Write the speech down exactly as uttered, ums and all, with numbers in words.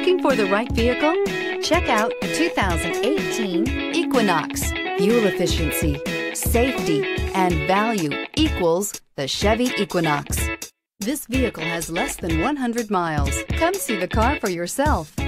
Looking for the right vehicle? Check out the two thousand eighteen Equinox. Fuel efficiency, safety, and value equals the Chevy Equinox. This vehicle has less than one hundred miles. Come see the car for yourself.